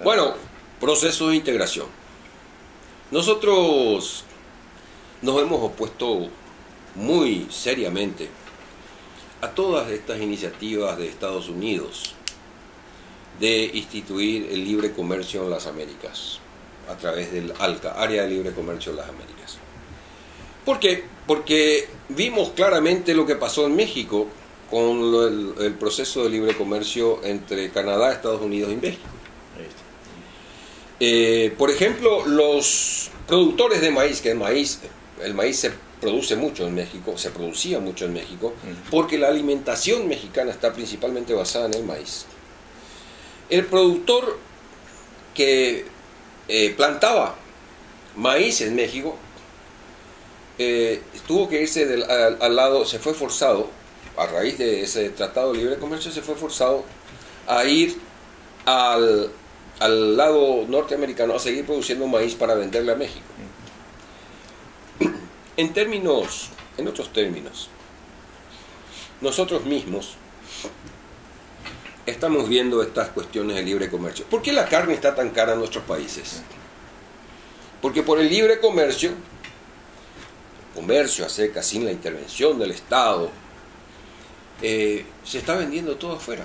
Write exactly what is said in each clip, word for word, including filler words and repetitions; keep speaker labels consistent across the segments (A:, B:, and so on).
A: Bueno, proceso de integración. Nosotros nos hemos opuesto muy seriamente a todas estas iniciativas de Estados Unidos de instituir el libre comercio en las Américas a través del ALCA, Área de Libre Comercio de las Américas. ¿Por qué? Porque vimos claramente lo que pasó en México con lo, el, el proceso de libre comercio entre Canadá, Estados Unidos y México. Eh, por ejemplo, los productores de maíz, que el maíz, el maíz se produce mucho en México, se producía mucho en México, porque la alimentación mexicana está principalmente basada en el maíz. El productor que eh, plantaba maíz en México eh, tuvo que irse del, al, al lado, se fue forzado, a raíz de ese tratado de libre comercio, se fue forzado a ir al, al lado norteamericano a seguir produciendo maíz para venderle a México. En términos, en otros términos, nosotros mismos estamos viendo estas cuestiones de libre comercio. ¿Por qué la carne está tan cara en nuestros países? Porque por el libre comercio, comercio a secas sin la intervención del Estado, eh, se está vendiendo todo afuera.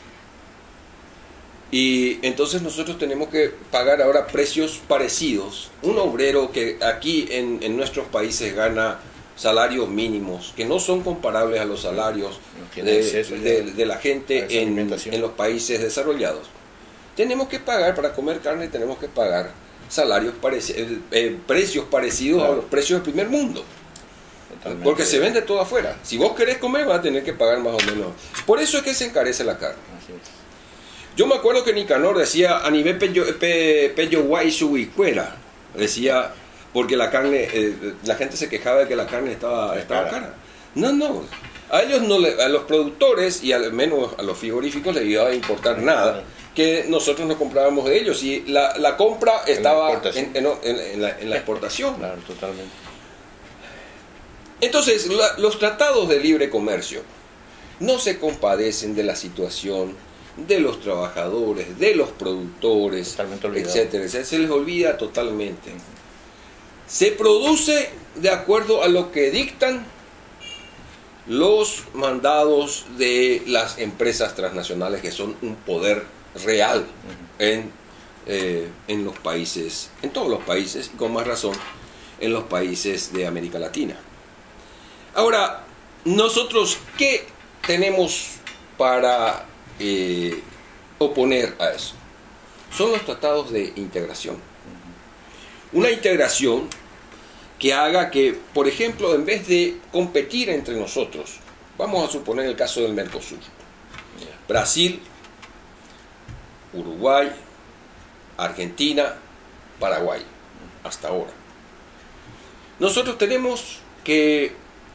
A: Y entonces nosotros tenemos que pagar ahora precios parecidos. Un obrero que aquí en, en nuestros países gana salarios mínimos, que no son comparables a los salarios de, de, de la gente en, en los países desarrollados. Tenemos que pagar, para comer carne tenemos que pagar salarios pareci eh, precios parecidos claro. a los precios del primer mundo. Totalmente. Porque se vende todo afuera. Si vos querés comer vas a tener que pagar más o menos. Por eso es que se encarece la carne. Así es. Yo me acuerdo que Nicanor decía a nivel peyo, pe, peyo guay subicuera, decía, porque la carne, eh, la gente se quejaba de que la carne estaba, estaba cara. No, no, a ellos no, le, a los productores y al menos a los frigoríficos les iba a importar nada, que nosotros no comprábamos de ellos y la, la compra estaba en, en, en, en, la, en la exportación.
B: Claro, totalmente.
A: Entonces, la, los tratados de libre comercio no se compadecen de la situación de los trabajadores, de los productores, etcétera, etcétera. Se les olvida totalmente. Se produce de acuerdo a lo que dictan los mandados de las empresas transnacionales, que son un poder real en, eh, en los países, en todos los países, y con más razón en los países de América Latina. Ahora, nosotros, ¿qué tenemos para Eh, oponer a eso? Son los tratados de integración. Una integración que haga que, por ejemplo, en vez de competir entre nosotros, vamos a suponer el caso del Mercosur, Brasil, Uruguay, Argentina, Paraguay, hasta ahora. Nosotros tenemos que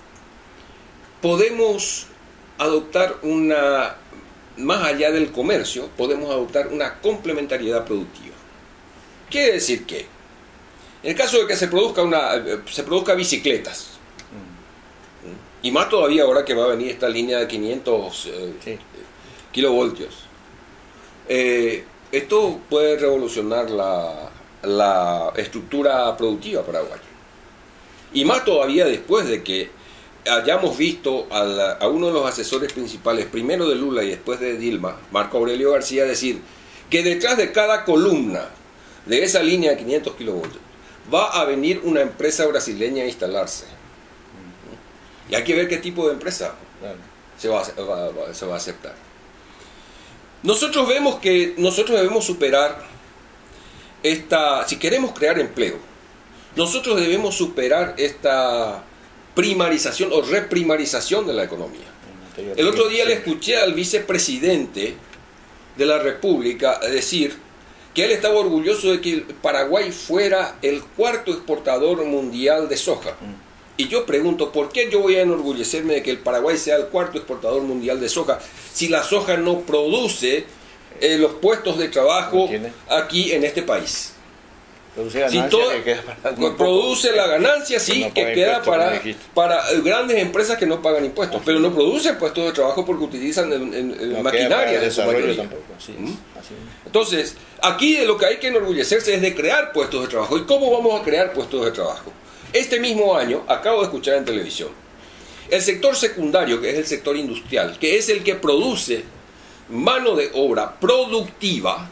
A: podemos adoptar una, más allá del comercio, podemos adoptar una complementariedad productiva. Quiere decir que, en el caso de que se produzca, una, se produzca bicicletas, mm. y más todavía ahora que va a venir esta línea de quinientos eh, sí. kilovoltios, eh, esto puede revolucionar la, la estructura productiva paraguaya. Y más todavía después de que hayamos visto a, la, a uno de los asesores principales, primero de Lula y después de Dilma, Marco Aurelio García, decir que detrás de cada columna de esa línea de quinientos kilovoltios va a venir una empresa brasileña a instalarse. Y hay que ver qué tipo de empresa se va, va, va, se va a aceptar. Nosotros vemos que nosotros debemos superar esta, si queremos crear empleo, nosotros debemos superar esta primarización o reprimarización de la economía. El otro día le escuché al vicepresidente de la República decir que él estaba orgulloso de que Paraguay fuera el cuarto exportador mundial de soja. Y yo pregunto, ¿por qué yo voy a enorgullecerme de que el Paraguay sea el cuarto exportador mundial de soja si la soja no produce eh, los puestos de trabajo aquí en este país?
B: Produce ganancia
A: si todo,
B: que queda para muy
A: produce
B: poco,
A: la ganancia, sí,
B: no
A: que
B: paga
A: queda
B: impuestos,
A: para,
B: como dijiste.
A: para grandes empresas que no pagan impuestos,
B: Así
A: pero no
B: es.
A: producen puestos de trabajo porque utilizan en, en- en
B: No queda para
A: maquinaria
B: el
A: en su
B: desarrollo
A: mayoría.
B: tampoco. Así es,
A: ¿Mm?
B: así es.
A: Entonces, aquí de lo que hay que enorgullecerse es de crear puestos de trabajo. ¿Y cómo vamos a crear puestos de trabajo? Este mismo año, acabo de escuchar en televisión, el sector secundario, que es el sector industrial, que es el que produce mano de obra productiva,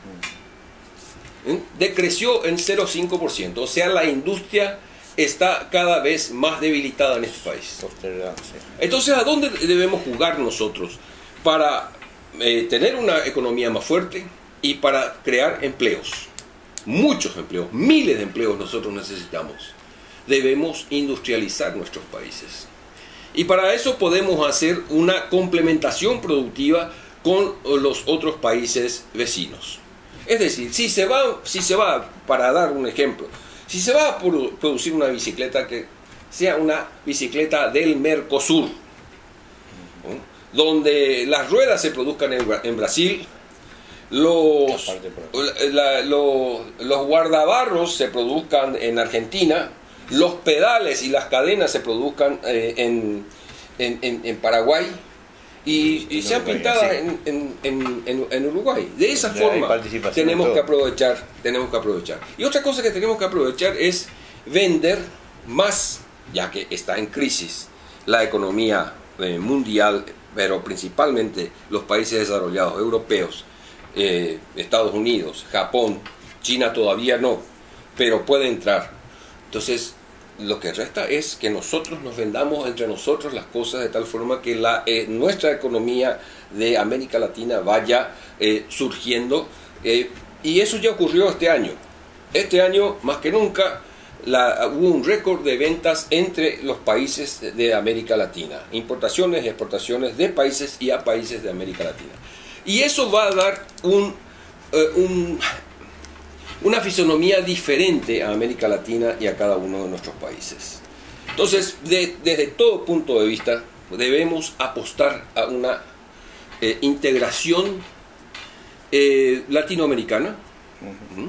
A: ¿eh? decreció en cero coma cinco por ciento. O sea, la industria está cada vez más debilitada en este país.
B: Postergado, sí.
A: Entonces, ¿a dónde debemos jugar nosotros para eh, tener una economía más fuerte y para crear empleos? Muchos empleos, miles de empleos nosotros necesitamos. Debemos industrializar nuestros países. Y para eso podemos hacer una complementación productiva con los otros países vecinos. Es decir, si se va, si se va, para dar un ejemplo, si se va a producir una bicicleta que sea una bicicleta del Mercosur, ¿no? Donde las ruedas se produzcan en, en Brasil, los, la, los, los guardabarros se produzcan en Argentina, los pedales y las cadenas se produzcan eh, en, en, en, en Paraguay y, y sean pintadas en, en, en, en, en Uruguay. De esa forma tenemos que aprovechar, tenemos que aprovechar. Y otra cosa que tenemos que aprovechar es vender más, ya que está en crisis la economía eh, mundial, pero principalmente los países desarrollados, europeos, eh, Estados Unidos, Japón, China todavía no, pero puede entrar. Entonces, lo que resta es que nosotros nos vendamos entre nosotros las cosas de tal forma que la, eh, nuestra economía de América Latina vaya eh, surgiendo. Eh, y eso ya ocurrió este año. Este año, más que nunca, la, hubo un récord de ventas entre los países de América Latina. Importaciones y exportaciones de países y a países de América Latina. Y eso va a dar un... Eh, un una fisonomía diferente a América Latina y a cada uno de nuestros países. Entonces, de, desde todo punto de vista, debemos apostar a una eh, integración eh, latinoamericana. Uh-huh.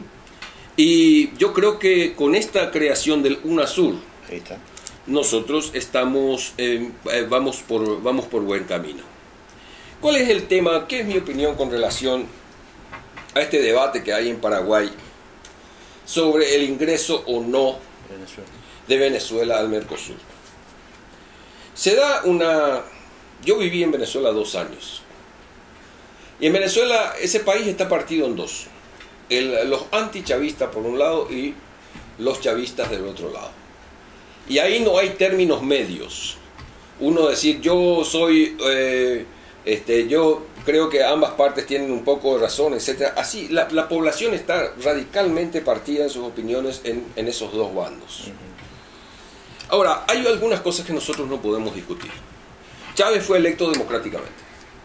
A: Y yo creo que con esta creación del UNASUR, nosotros estamos, eh, vamos, por, vamos por buen camino. ¿Cuál es el tema? ¿Qué es mi opinión con relación a este debate que hay en Paraguay sobre el ingreso o no Venezuela. de Venezuela al Mercosur? Se da una... Yo viví en Venezuela dos años. Y en Venezuela ese país está partido en dos. El, los antichavistas por un lado y los chavistas del otro lado. Y ahí no hay términos medios. Uno decir, yo soy... Eh, este, yo... creo que ambas partes tienen un poco de razón, etcétera. Así, la, la población está radicalmente partida en sus opiniones en, en esos dos bandos. Ahora, hay algunas cosas que nosotros no podemos discutir. Chávez fue electo democráticamente.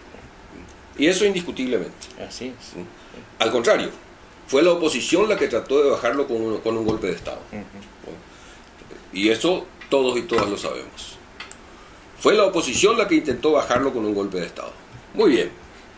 A: Y eso indiscutiblemente.
B: Así es.
A: Al contrario, fue la oposición la que trató de bajarlo con un, con un golpe de Estado. Uh-huh. Y eso todos y todas lo sabemos. Fue la oposición la que intentó bajarlo con un golpe de Estado. Muy bien.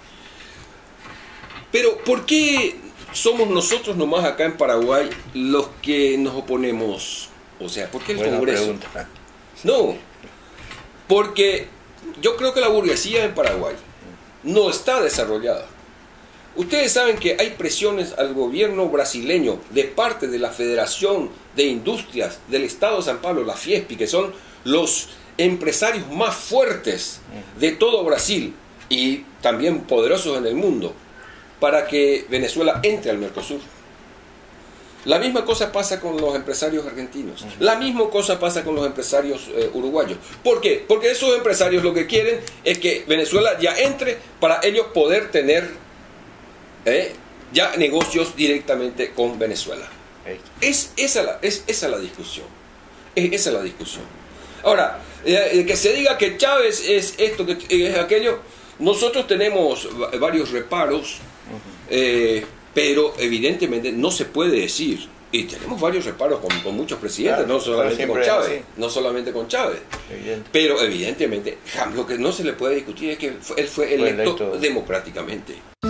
A: Pero, ¿por qué somos nosotros nomás acá en Paraguay los que nos oponemos? O sea, ¿por qué el
B: Buena
A: Congreso?
B: Pregunta.
A: No, porque yo creo que la burguesía en Paraguay no está desarrollada. Ustedes saben que hay presiones al gobierno brasileño de parte de la Federación de Industrias del Estado de San Pablo, la FIESPI, que son los empresarios más fuertes de todo Brasil y también poderosos en el mundo, para que Venezuela entre al Mercosur. La misma cosa pasa con los empresarios argentinos. La misma cosa pasa con los empresarios eh, uruguayos. ¿Por qué? Porque esos empresarios lo que quieren es que Venezuela ya entre para ellos poder tener eh, ya negocios directamente con Venezuela. Es esa la, es esa la discusión. Es esa la discusión. Ahora, eh, que se diga que Chávez es esto, que es aquello, nosotros tenemos varios reparos. Eh, pero evidentemente no se puede decir, y tenemos varios reparos con, con muchos presidentes, claro, no solamente con Chávez, no solamente con Chávez, Evidente. pero evidentemente lo que no se le puede discutir es que él fue electo, fue electo democráticamente.